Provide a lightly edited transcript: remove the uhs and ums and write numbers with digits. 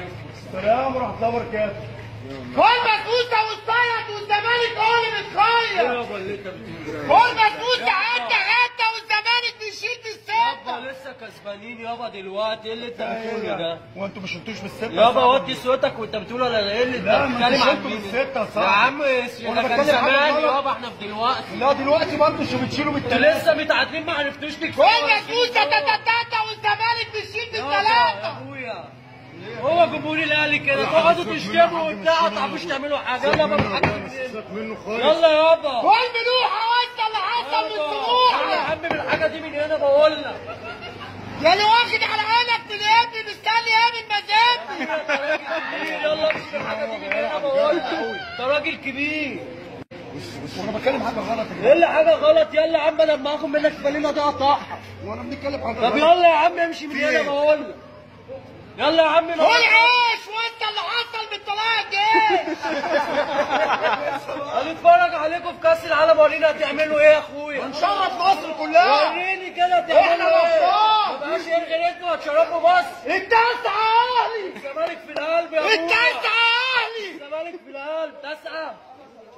السلام ورحمه الله وبركاته. كل مسؤوسه والصيد والزمالك هو اللي بتخير. يابا اللي انت بتقوله كل مسؤوسه حته والزمالك بيشيل بالسته. يابا لسه كسبانين يابا دلوقتي. ايه اللي انت بتقوله ده؟ وانتوا ما شلتوش بالسته يابا وطي صوتك وانت بتقول ولا ايه اللي انت لا ما بتتكلم انتوا عن شلتوا مين؟ بالسته يا يا صاحبي. عم ده كان زمان يابا، احنا في دلوقتي. لا دلوقتي برضه انتوا بتشيلوا انتوا بالثلاثه. لسه متعادلين ما عرفتوش كل تكسبوا. مسؤوسه تاتا والزمالك بيشيل يا بالثلاثه. ابويا هو جمهور الاهلي كده تقعدوا تشتموا وبتاع ما تعرفوش تعملوا حاجه. يلا بقى منه خالص. يلا يابا كل ملوحه وانت اللي حصل يلا يا بالسموحه. عم بالحاجه دي من هنا بقول لك. يا اللي واخد على عينك تلاقيني مستني ايه من مزاجي. يلا امشي بالحاجه دي من هنا بقول لك. ده راجل كبير. وانا بتكلم حاجه غلط. ايه اللي حاجه غلط؟ يلا يا عم انا لما اخد منك بالينه دي اقطعها. وانا بنتكلم حاجه طب غلط. يلا يا عم امشي من هنا بقول لك. يلا يا عم كل عيش وانت اللي حصل بالطلاق الجيش. هنتفرج عليكم في كاس العالم. ورينا هتعملوا ايه يا اخويا. هنشرف مصر كلها. وريني كده هتعملوا احنا ايه. الابطال. ما بقاش غير انتوا هتشربوا بس. التاسعه اهلي. الزمالك في القلب يا ابويا. التاسعه اهلي. الزمالك في القلب. تسعه